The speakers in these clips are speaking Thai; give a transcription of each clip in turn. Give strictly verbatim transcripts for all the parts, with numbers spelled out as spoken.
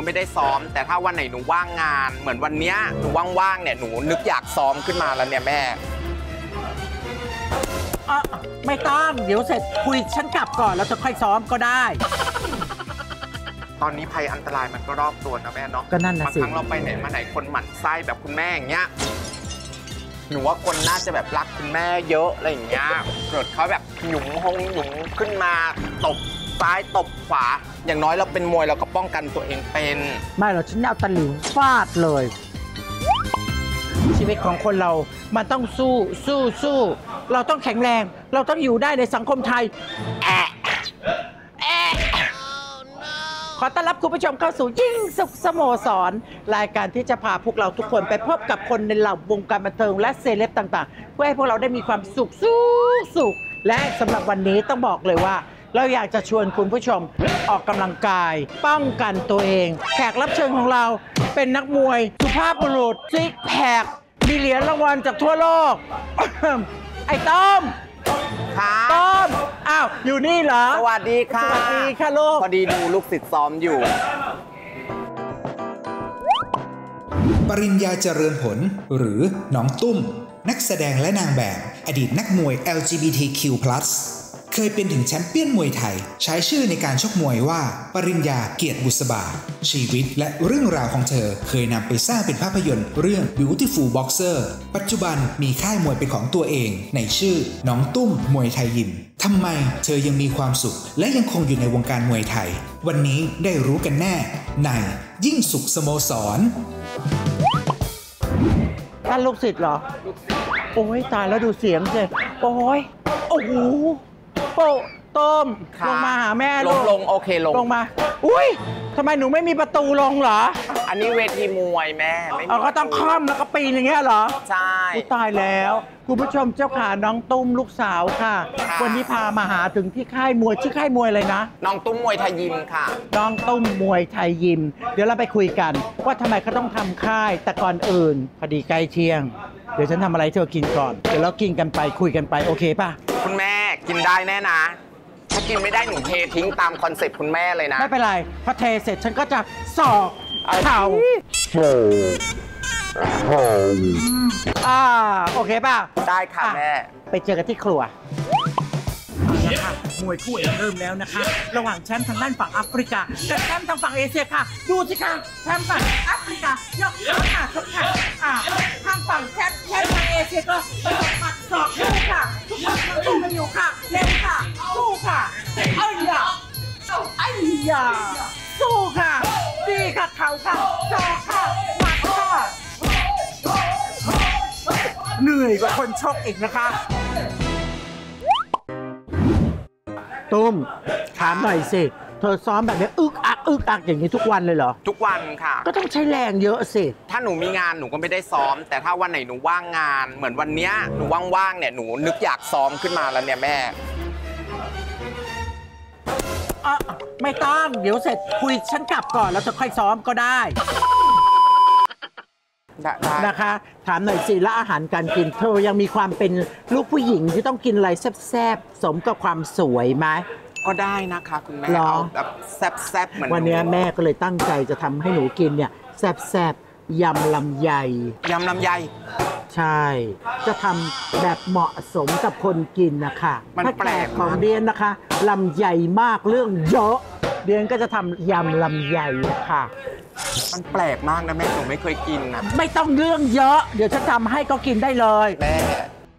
ไม่ได้ซ้อมแต่ถ้าวันไหนหนูว่างงานเหมือนวันเนี้ยหนูว่างๆเนี่ยหนูนึกอยากซ้อมขึ้นมาแล้วเนี่ยแม่ไม่ต้องเดี๋ยวเสร็จคุยฉันกลับก่อนแล้วจะค่อยซ้อมก็ได้ตอนนี้ภัยอันตรายมันก็รอบตัวนะแม่เนาะก็นั่นนะสิบางครั้งเราไปไหนมาไหนคนหมั่นไส้แบบคุณแม่อย่างเงี้ยหนูว่าคนน่าจะแบบรักคุณแม่เยอะอะไรอย่างเงี้ยเกิดเขาแบบหยุมหงหยุมขึ้นมาตบซ้ายตบขวาอย่างน้อยเราเป็นมวยเราก็ป้องกันตัวเองเป็นไม่หรอกฉันเอาตะหลิวฟาดเลยชีวิตของคนเรามันต้องสู้สู้สู้เราต้องแข็งแรงเราต้องอยู่ได้ในสังคมไทยแอะแอะขอต้อนรับคุณผู้ชมเข้าสู่ยิ่งสุขสโมสรรายการที่จะพาพวกเราทุกคนไปพบกับคนในเหล่าวงการบันเทิงและเซเลบต่างๆเพื่อให้พวกเราได้มีความสุขสุขสุขและสำหรับวันนี้ต้องบอกเลยว่าเราอยากจะชวนคุณผู้ชมออกกำลังกายป้องกันตัวเองแขกรับเชิญของเราเป็นนักมวยสุภาพบุรุษซิกแพคมีเหรียญรางวัลจากทั่วโลก ไอ้ต้อมต้อมอ้าวอยู่นี่เหรอสวัสดีค่ะสวัสดีค่ะลูกพอดีดูลูกศิษย์ซ้อมอยู่ปริญญาเจริญผลหรือน้องตุ้มนักแสดงและนางแบบอดีตนักมวย แอล จี บี ที คิว พลัส เคยเป็นถึงแชมป์เปี้ยนมวยไทยใช้ชื่อในการชกมวยว่าปริญญาเกียรติบุษบาชีวิตและเรื่องราวของเธอเคยนำไปสร้างเป็นภาพยนตร์เรื่อง Beautiful Boxer ปัจจุบันมีค่ายมวยเป็นของตัวเองในชื่อน้องตุ้มมวยไทยยิมทำไมเธอยังมีความสุขและยังคงอยู่ในวงการมวยไทยวันนี้ได้รู้กันแน่ในยิ่งสุขสโมสรท่านลูกศิษย์เหรอโอ้ยตายแล้วดูเสียงสิโอ้ยโอ้โหโป้ต้มลงมาหาแม่ลงลงโอเคลงลงมาอุ้ยทำไมหนูไม่มีประตูลงเหรออันนี้เวทีมวยแม่ไม่มีก็ต้องค่อมแล้วก็ปีนอย่างเงี้ยเหรอใช่ตายแล้วคุณผู้ชมเจ้าขาน้องตุ้มลูกสาวค่ะวันนี้พามาหาถึงที่ค่ายมวยชื่อค่ายมวยอะไรนะน้องตุ้มมวยไทยยิมค่ะน้องตุ้มมวยไทยยิมเดี๋ยวเราไปคุยกันว่าทำไมเขาต้องทำค่ายแต่ก่อนอื่นพอดีใกล้เที่ยงเดี๋ยวฉันทำอะไรเธอกินก่อนเดี๋ยวเรากินกันไปคุยกันไปโอเคป่ะคุณแม่กินได้แน่นะถ้ากินไม่ได้หนูเททิ้งตามคอนเซ็ปต์คุณแม่เลยนะไม่เป็นไรพอเทเสร็จฉันก็จะสอกเข่าอ่าโอเคป่ะได้ค่ะแม่ไปเจอกันที่ครัวนะคะมวยคู่เอกเริ่มแล้วนะคะระหว่างแชมป์ทางด้านฝั่งแอฟริกากับแชมป์ทางฝั่งเอเชียค่ะดูสิค่ะแชมป์ฝั่งแอฟริกายกขาค่ะชกค่ะอ่าทางฝั่งแชมป์แชมป์ทางเอเชียก็ตบหมัดศอกสู้ค่ะทุกคนสู้กันอยู่ค่ะเร็วค่ะสู้ค่ะไอ้ยาไอ้ยาสู้ค่ะดีค่ะเข่าค่ะศอกค่ะหมัดค่ะเหนื่อยกว่าคนชกอีกนะคะตุ้มถามหน่อยสิเธอซ้อมแบบนี้อึกอักอึกอักอย่างนี้ทุกวันเลยเหรอทุกวันค่ะก็ต้องใช้แรงเยอะสิถ้าหนูมีงานหนูก็ไม่ได้ซ้อมแต่ถ้าวันไหนหนูว่างงานเหมือนวันเนี้ยหนูว่างๆเนี่ยหนูนึกอยากซ้อมขึ้นมาแล้วเนี่ยแม่ไม่ต้องเดี๋ยวเสร็จคุยฉันกลับก่อนแล้วจะค่อยซ้อมก็ได้นะคะถามหน่อยสิแล้วอาหารการกินเธอยังมีความเป็นลูกผู้หญิงที่ต้องกินอะไรแซ่บๆสมกับความสวยไหมก็ได้นะคะคุณแม่เอาแบบแซ่บๆเหมือนวันนี้แม่ก็เลยตั้งใจจะทำให้หนูกินเนี่ยแซ่บๆยำลำไยยำลำไยใช่จะทำแบบเหมาะสมกับคนกินนะคะมันแปลกของเดียนนะคะลำไยมากเรื่องเยอะเดียนก็จะทำยำลำไยค่ะมันแปลกมากนะแม่หนูไม่เคยกินนะไม่ต้องเรื่องเยอะเดี๋ยวฉันทำให้ก็กินได้เลยแม่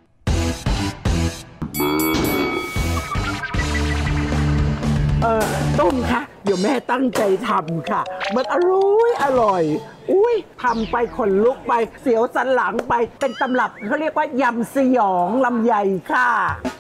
เออตุ้มคะเดี๋ยวแม่ตั้งใจทำค่ะมันอร่อยอร่อยอุ้ยทำไปขนลุกไปเสียวสันหลังไปเป็นตำรับเขาเรียกว่ายำสยองลำไยค่ะ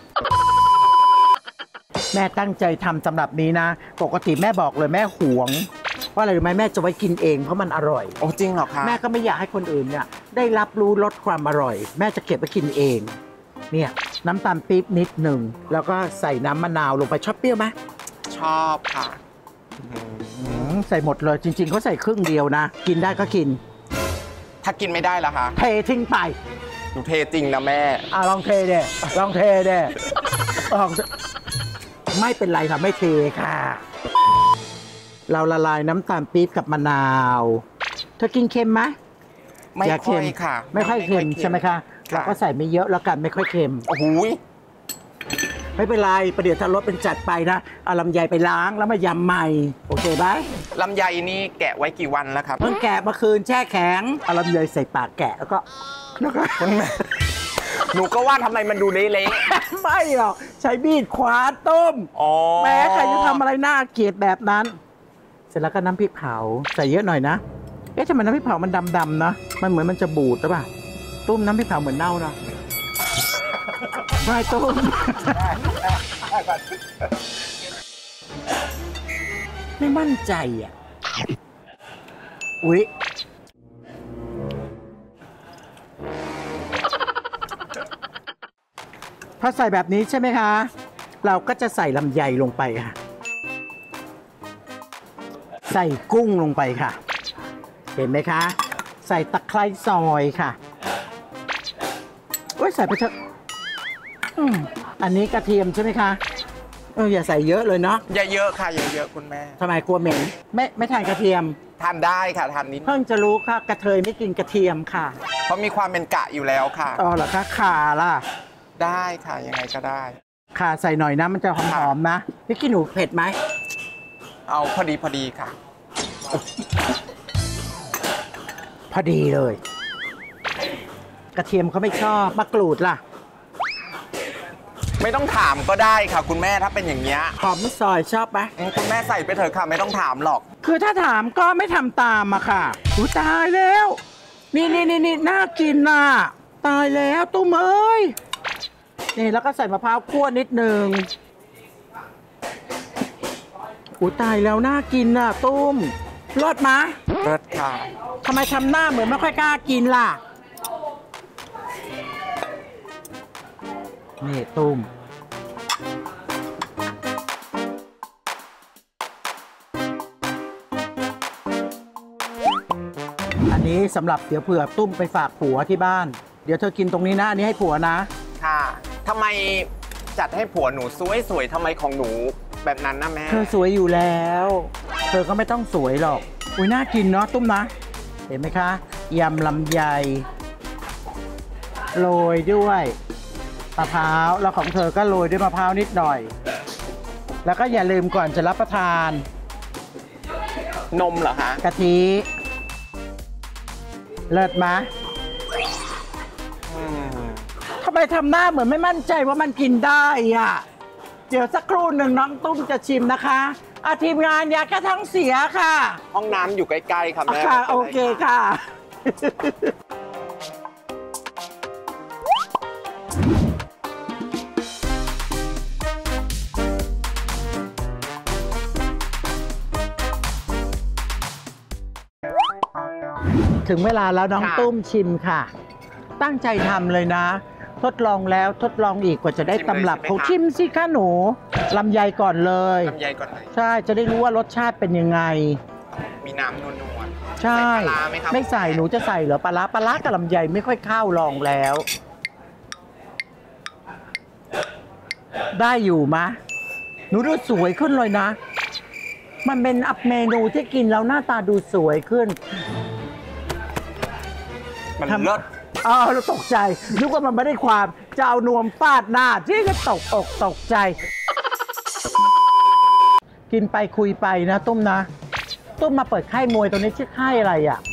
แม่ตั้งใจทำสำหรับนี้นะปกติแม่บอกเลยแม่หวงว่าอะไรรู้ไหมแม่จะไว้กินเองเพราะมันอร่อยโอ้จริงเหรอคะแม่ก็ไม่อยากให้คนอื่นเนี่ยได้รับรู้รสความอร่อยแม่จะเก็บไว้กินเองเนี่ยน้ำตาลปี๊บนิดหนึ่งแล้วก็ใส่น้ำมะนาวลงไปชอบเปรี้ยวไหมชอบค่ะใส่หมดเลยจริงๆเขาใส่ครึ่งเดียวนะกินได้ก็กินถ้ากินไม่ได้ล่ะคะเททิ้งไปหนูเทจริงนะแม่อ่ะลองเทเด้ลองเทเด้ลองไม่เป็นไรค่ะไม่เทค่ะเราละลายน้ำตาลปี๊บกับมะนาวเธอกินเค็มไหมไม่อย่าค่อยเค็มค่ะไม่ค่อยเค็มใช่ไหมคะค่ะเราก็ใส่ไม่เยอะแล้วกันไม่ค่อยเค็มโอ้โหยไม่เป็นไรประเดี๋ยวถ้ารสเป็นจัดไปนะเอาลำไยไปล้างแล้วมายำใหม่โอเคไหมลำไยนี่แกะไว้กี่วันแล้วครับเพิ่งแกะเมื่อคืนแช่แข็งเอาลำไยใส่ปากแกะแล้วก็แล้วก็คุณแม่หนูก็ว่าทำไมมันดูเละไม่หรอกใช้มีดขวานต้มๆอ๋อแม้ใครจะทำอะไรน่าเกลียดแบบนั้น เสร็จแล้วก็น้ำพริกเผาใส่เยอะหน่อยนะเอ๊ะทำไมน้ำพริกเผามันดำๆนะมันเหมือนมันจะบูดหรือเปล่าต้มน้ำพริกเผาเหมือนเน่าเนาะไม่ต้มไม่มั่นใจอ่ะอุ๊ยพอใส่แบบนี้ใช่ไหมคะ เราก็จะใส่ลำไยลงไปค่ะ ใส่กุ้งลงไปค่ะ เห็นไหมคะ ใส่ตะไคร้ซอยค่ะโอ้ยใส่ไปเถอะอืมอันนี้กระเทียมใช่ไหมคะเอออย่าใส่เยอะเลยเนาะอย่าเยอะค่ะอย่าเยอะคุณแม่ทำไมกลัวเหม็นไม่ไม่ทานกระเทียมทานได้ค่ะทานนิดเพิ่งจะรู้ค่ะกระเทยไม่กินกระเทียมค่ะเพราะมีความเป็นกะอยู่แล้วค่ะอ๋อเหรอคะข่าล่ะได้ค่ะยังไงก็ได้ข่าใส่หน่อยนะมันจะหอมๆนะพี่กี้หนูเผ็ดไหมเอาพอดีพอดีค่ะพอดีเลย กระเทียมเขาไม่ชอบมะกรูดล่ะไม่ต้องถามก็ได้ค่ะ คุณแม่ถ้าเป็นอย่างเงี้ยหอมซอยชอบไหมอืมคุณแม่ใส่ไปเถอะค่ะไม่ต้องถามหรอกคือถ้าถามก็ไม่ทำตามอะค่ะอุ้ยตายแล้ว นี่นี่นี่นี่น่ากินน่ะ ตายแล้วตุ้มเอ้ย นี่แล้วก็ใส่มะพร้าวคั่วนิดนึงอุ้ยตายแล้วน่ากินน่ะตุ้มรสมะเลิศค่ะทำไมทำหน้าเหมือนไม่ค่อยกล้ากินล่ะ นี่ตุ้ม อันนี้สำหรับเดี๋ยวเผื่อตุ้มไปฝากผัวที่บ้าน เดี๋ยวเธอกินตรงนี้นะ อันนี้ให้ผัวนะค่ะทำไมจัดให้ผัวหนูสวยสวยๆทำไมของหนูแบบนั้นนะแม่เธอสวยอยู่แล้ว เธอก็ไม่ต้องสวยหรอก อุ้ยน่ากินเนาะตุ้มนะ เห็นไหมคะยำลำไยโรยด้วยมะพร้าวแล้วของเธอก็โรยด้วยมะพร้าวนิดหน่อย แล้วก็อย่าลืมก่อนจะรับประทานนมเหรอคะกะทิเลิศมะอืมทำไมทำหน้าเหมือนไม่มั่นใจว่ามันกินได้อ่ะ เดี๋ยวสักครู่หนึ่งน้องตุ้มจะชิมนะคะอาทีมงานยาแก้ท้องเสียค่ะห้องน้ำอยู่ใกล้ๆค่ะแม่ค่ะโอเคค่ะ ถึงเวลาแล้วน้องตุ้มชิมค่ะ ตั้งใจทำเลยนะ ทดลองแล้วทดลองอีกกว่าจะได้ตำรับเขาชิมสิคะหนูลำไยก่อนเลยลำไยก่อนเลยใช่จะได้รู้ว่ารสชาติเป็นยังไงมีน้ำนวลๆใช่ใส่ปลาร้าไหมครับไม่ใส่หนูจะใส่เหรอปลาร้าปลาร้ากับลำไยไม่ค่อยเข้าลองแล้ว ได้อยู่มะหนูดูสวยขึ้นเลยนะ มันเป็นอัพเมนูที่กินแล้วหน้าตาดูสวยขึ้นมันทำเลิศอ๋อเราตกใจนึกว่ามันไม่ได้ความจะเอานวมฟาดหน้าที่ก็ตกอกตกใจ กินไปคุยไปนะตุ้มนะ ตุ้มมาเปิดค่ายมวยตรงนี้ชื่อค่ายอะไรอ่ะ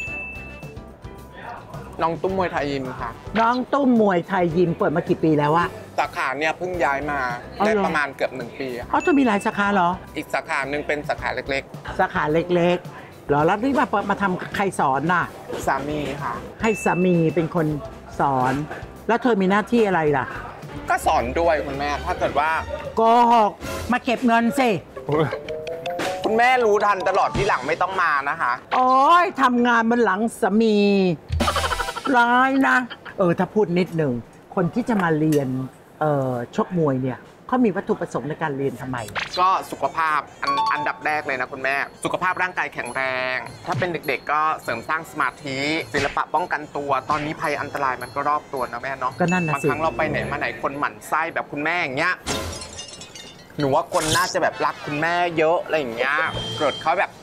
น้องตุ้มมวยไทยยิมค่ะน้องตุ้มมวยไทยยิมเปิดมากี่ปีแล้วอะสาขาเนี่ยเพิ่งย้ายมาอ๋อได้เหรอประมาณเกือบหนึ่งปีค่ะอ๋อจะมีหลายสาขาเหรออีกสาขาหนึ่งเป็นสาขาเล็กสาขาเล็กๆเหรอแล้วที่มาเปิดมาทำใครสอนน่ะๆ สามีค่ะให้สามีเป็นคนสอน แล้วเธอมีหน้าที่อะไรล่ะก็สอนด้วยคุณแม่ ถ้าเกิดว่าโกหกมาเก็บเงินสิคุณแม่รู้ทันตลอดที่หลังไม่ต้องมานะคะโอ้ยทำงานบนหลังสามีร้ายนะ เออถ้าพูดนิดหนึ่งคนที่จะมาเรียนเอ่อชกมวยเนี่ยเขามีวัตถุประสงค์ในการเรียนทำไมก็สุขภาพอันอันดับแรกเลยนะคุณแม่ สุขภาพร่างกายแข็งแรง ถ้าเป็นเด็กๆ ก็เสริมสร้างสมาธิศิลปะป้องกันตัว ตอนนี้ภัยอันตรายมันก็รอบตัวนะแม่เนาะก็นั่นน่ะบางสิครั้งเราไปไหนมาไหนคนหมั่นไส้แบบคุณแม่อย่างเงี้ยหนูว่าคนน่าจะแบบรักคุณแม่เยอะอะไรอย่างเงี้ยเกิดเขาแบบ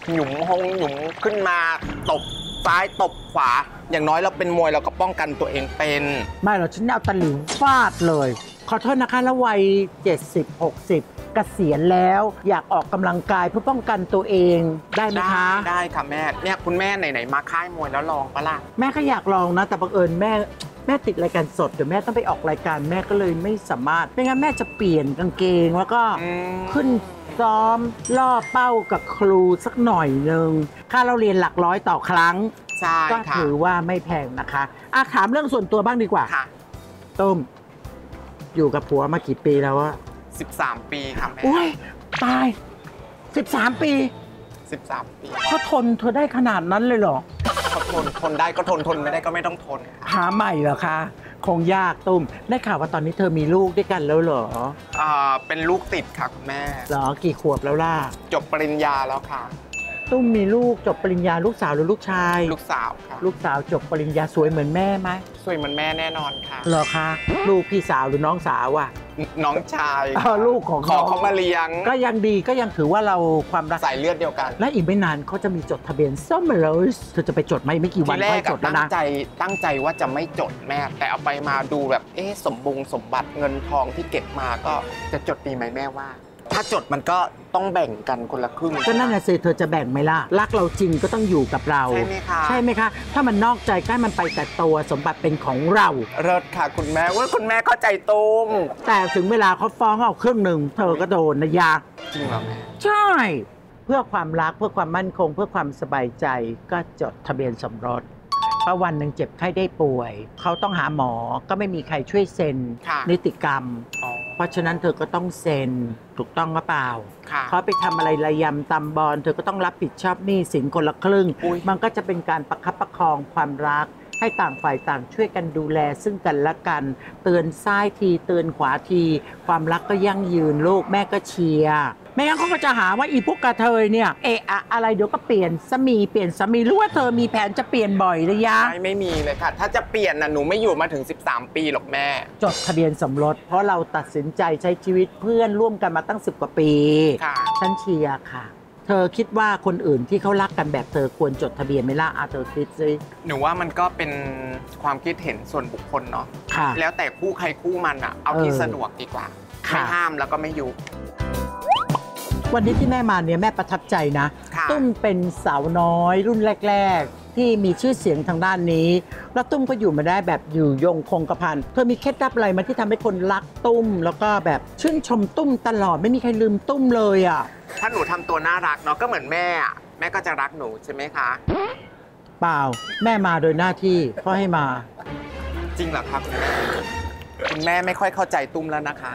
หยุมหงหยุมขึ้นมาตบซ้ายตบขวาอย่างน้อยเราเป็นมวยเราก็ป้องกันตัวเองเป็นไม่หรอกฉันเอาตะหลิวฟาดเลยขอโทษนะคะแล้ววัยเจ็ดสิบ หกสิบเกษียณแล้วอยากออกกำลังกายเพื่อป้องกันตัวเองได้ไหมคะได้ค่ะแม่เนี่ยคุณแม่ไหนๆมาค่ายมวยแล้วลองปะล่ะแม่ก็อยากลองนะแต่บังเอิญแม่แม่ติดรายการสดเดี๋ยวแม่ต้องไปออกรายการแม่ก็เลยไม่สามารถไม่งั้นแม่จะเปลี่ยนกางเกงแล้วก็ขึ้นซ้อมล่อเป้ากับครูสักหน่อยนึงค่าเราเรียนหลักร้อยต่อครั้งก็ถือว่าไม่แพงนะคะอาถามเรื่องส่วนตัวบ้างดีกว่าต้มอยู่กับผัวมากี่ปีแล้วอะสิบสามปีค่ะแม่อุ้ยตายสิบสามปีสิบสามปีเขาทนเธอได้ขนาดนั้นเลยเหรอเขาทนทนได้ก็ทนทนไม่ได้ก็ไม่ต้องทนหาใหม่เหรอคะคงยากตุ้มได้ข่าวว่าตอนนี้เธอมีลูกด้วยกันแล้วเหรออ่าเป็นลูกติดค่ะคุณแม่เหรอกี่ขวบแล้วล่ะจบปริญญาแล้วค่ะตุ้มมีลูกจบปริญญาลูกสาวหรือลูกชายลูกสาวค่ะลูกสาวจบปริญญาสวยเหมือนแม่ไหมสวยเหมือนแม่แน่นอนค่ะเหรอคะลูกพี่สาวหรือน้องสาวอ่ะน้องชายลูกของขอเขามาเลี้ยงก็ยังดีก็ยังถือว่าเราความรักสายเลือดเดียวกันและอีกไม่นานเขาจะมีจดทะเบียนส้มเลยเธอจะไปจดไหมไม่กี่วันค่อยจดแล้วนะตั้งใจตั้งใจว่าจะไม่จดแม่แต่เอาไปมาดูแบบเอ๊ะสมบุงสมบัติเงินทองที่เก็บมาก็จะจดดีไหมแม่ว่าถ้าจดมันก็ต้องแบ่งกันคนละครึ่งก็นั่นน่ะสิเธอจะแบ่งไหมล่ะรักเราจริงก็ต้องอยู่กับเราใช่ไหมคะใช่ไหมคะถ้ามันนอกใจก็มันไปแต่ตัวสมบัติเป็นของเราเลิศค่ะคุณแม่ว่าคุณแม่เข้าใจตุ้มแต่ถึงเวลาเขาฟ้องเอาครึ่งหนึ่งเธอก็โดนนะยากจริงเหรอแม่ใช่เพื่อความรักเพื่อความมั่นคงเพื่อความสบายใจก็จดทะเบียนสมรสเพราะวันหนึ่งเจ็บไข้ได้ป่วยเขาต้องหาหมอก็ไม่มีใครช่วยเซ็นนิติกรรมเพราะฉะนั้นเธอก็ต้องเซ็นถูกต้องหรือเปล่าเขาไปทำอะไรระยำตำบอลเธอก็ต้องรับผิดชอบหนี้สินคนละครึ่งมันก็จะเป็นการประคับประคองความรักให้ต่างฝ่ายต่างช่วยกันดูแลซึ่งกันและกันเตือนซ้ายทีเตือนขวาทีความรักก็ยั่งยืนลูกแม่ก็เชียร์ไม่งั้นเขาก็จะหาว่าอีพวกกระเทยเนี่ยเอะอะอะไรเดี๋ยวก็เปลี่ยนสามีเปลี่ยนสามีรู้ว่าเธอมีแผนจะเปลี่ยนบ่อยหรือยังไม่ไม่มีเลยค่ะถ้าจะเปลี่ยนน่ะหนูไม่อยู่มาถึงสิบสามปีหรอกแม่จดทะเบียนสมรสเพราะเราตัดสินใจใช้ชีวิตเพื่อนร่วมกันมาตั้งสิบกว่าปีฉันเชียร์ค่ะเธอคิดว่าคนอื่นที่เขารักกันแบบเธอควรจดทะเบียนไหมล่ะอาเธอคิดซิหนูว่ามันก็เป็นความคิดเห็นส่วนบุคคลเนาะแล้วแต่คู่ใครคู่มันอะเอาที่สะดวกดีกว่าไม่ห้ามแล้วก็ไม่ยุวันนี้ที่แม่มาเนี่ยแม่ประทับใจนะตุ้มเป็นสาวน้อยรุ่นแรกๆที่มีชื่อเสียงทางด้านนี้แล้วตุ้มก็อยู่มาได้แบบอยู่ยงคงกระพันเธอมีเคล็ดลับอะไรมาที่ทำให้คนรักตุ้มแล้วก็แบบชื่นชมตุ้มตลอดไม่มีใครลืมตุ้มเลยอ่ะถ้าหนูทำตัวน่ารักเนาะก็เหมือนแม่แม่ก็จะรักหนูใช่ไหมคะเปล่าแม่มาโดยหน้าที่พ่อให้มาจริงเหรอครับคุณแม่ไม่ค่อยเข้าใจตุ้มแล้วนะคะ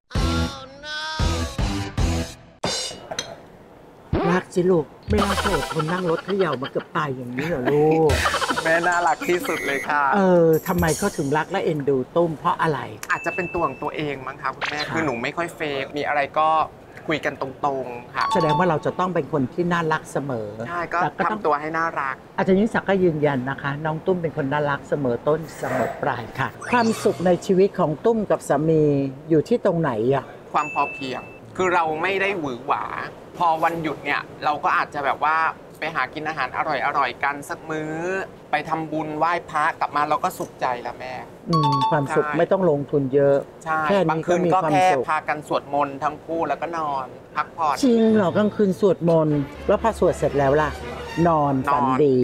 รักสิลูกไม่น่าโกรธคนนั่งรถเขย่ามาเกือบตายอย่างนี้เหรอลูกแม่น่ารักที่สุดเลยค่ะเออทำไมเขาถึงรักและเอ็นดูตุ้มเพราะอะไรอาจจะเป็นตัวของตัวเองมั้งคะคุณแม่คือหนูไม่ค่อยเฟกมีอะไรก็คุยกันตรงๆค่ะแสดงว่าเราจะต้องเป็นคนที่น่ารักเสมอใช่ก็ทำตัวให้น่ารักอาจารย์ยิ่งศักดิ์ก็ยืนยันนะคะน้องตุ้มเป็นคนน่ารักเสมอต้นเสมอปลายค่ะความสุขในชีวิตของตุ้มกับสามีอยู่ที่ตรงไหนอะความพอเพียงคือเราไม่ได้หวือหวาพอวันหยุดเนี่ยเราก็อาจจะแบบว่าไปหากินอาหารอร่อยๆกันสักมื้อไปทำบุญไหว้พระกลับมาเราก็สุขใจแล้วแม่ความสุขไม่ต้องลงทุนเยอะใช่บางคืนก็แค่พากันสวดมนต์ทั้งคู่แล้วก็นอนพักผ่อนจริงเหรอกลางคืนสวดมนต์แล้วพอสวดเสร็จแล้วล่ะนอนฝันดี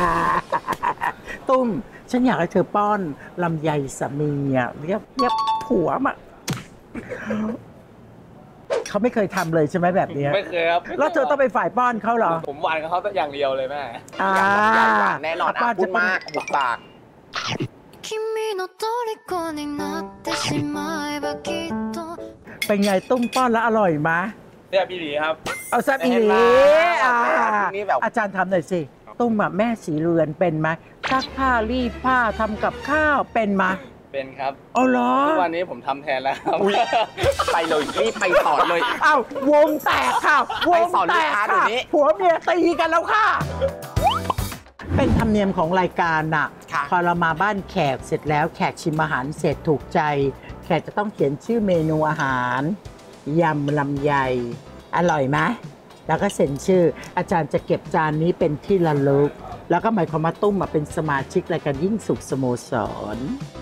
ตุ้มฉันอยากให้เธอป้อนลำไยสามีอ่ะเรียบเรียบผัวมาเขาไม่เคยทำเลยใช่ไหมแบบนี้ไม่เคยครับแล้วเธอต้องไปฝ่ายป้อนเขาเหรอผมหวานกับเขาอย่างเดียวเลยแม่แน่นอนพูดมากบุกปากเป็นไงตุ้มป้อนแล้วอร่อยไหมแซ่บอีหลีครับเอาแซ่บอีหลีอาจารย์ทำหน่อยสิตุ้มแม่สีเรือนเป็นไหมซักผ้ารีดผ้าทำกับข้าวเป็นไหมเป็นครับเอาเหรอทุกวันนี้ผมทำแทนแล้วไปเลยรีบไปสอนเลยอ้าววงแตกค่ะวงแตกค่ะผัวเมียตีกันแล้วค่ะเป็นธรรมเนียมของรายการน่ะพอเรามาบ้านแขกเสร็จแล้วแขกชิมอาหารเสร็จถูกใจแขกจะต้องเขียนชื่อเมนูอาหารยำลำไยอร่อยไหมแล้วก็เซ็นชื่ออาจารย์จะเก็บจานนี้เป็นที่ระลึกแล้วก็หมายความว่าตุ้มมาเป็นสมาชิกรายการยิ่งสุขสโมสร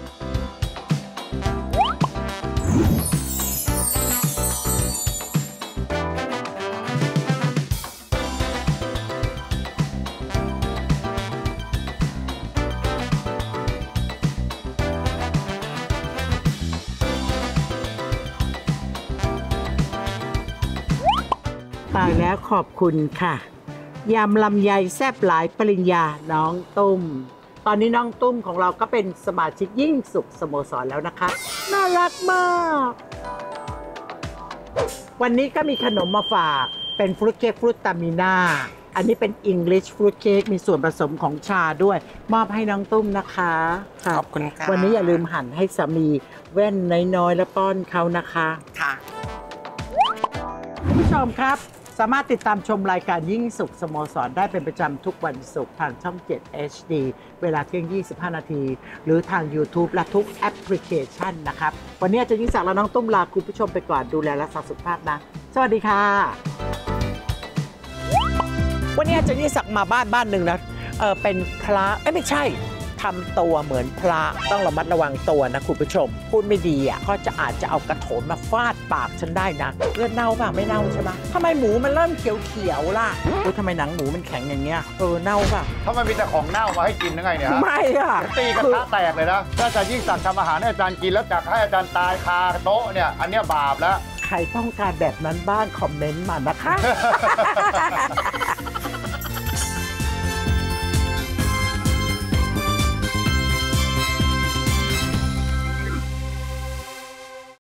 ตายแล้วขอบคุณค่ะยำลำไยแซ่บหลายปริญญาน้องตุ้มตอนนี้น้องตุ้มของเราก็เป็นสมาชิกยิ่งสุขสโมสรแล้วนะคะน่ารักมากวันนี้ก็มีขนมมาฝากเป็นฟรุตเค้กฟรุตตามิน่าอันนี้เป็น English fruit cake มีส่วนผสมของชาด้วยมอบให้น้องตุ้มนะคะขอบคุณค่ะวันนี้อย่าลืมหั่นให้สามีแว่นน้อยๆแล้วป้อนเขานะคะค่ะคุณผู้ชมครับสามารถติดตามชมรายการยิ่งสุขสโมสรได้เป็นประจำทุกวันศุกร์ทางช่อง เจ็ด เอช ดี เวลาเที่ยง ยี่สิบห้า นาทีหรือทาง YouTube และทุกแอปพลิเคชันนะครับวันนี้อาจารย์ยิ่งศักดิ์และน้องตุ้มลาคุณผู้ชมไปก่อนดูแลรักษาสุขภาพนะสวัสดีค่ะวันนี้อาจารย์ยิ่งศักดิ์มาบ้านบ้านหนึ่งนะเออเป็นพระเอ้ยไม่ใช่ทำตัวเหมือนพระต้องระมัดระวังตัวนะคุณผู้ชมพูดไม่ดีอ่ะก็จะอาจจะเอากระโถนมาฟาดปากฉันได้นะเลือดเน่าป่ะไม่เน่าใช่ไหมทำไมหมูมันเริ่มเขียวๆล่ะโอ้ทำไมหนังหมูมันแข็งอย่างเงี้ยเออเน่าป่ะถ้ามันมีแต่ของเน่ามาให้กินยังไงเนี่ยไม่อ่ะตีกระทะแตกเลยนะถ้าอาจารย์ยิ่งสั่งทำอาหารให้อาจารย์กินแล้วจักให้อาจารย์ตายคาโต๊ะเนี่ยอันเนี้ยบาปแล้วใครต้องการแบบนั้นบ้างคอมเมนต์มานะคะ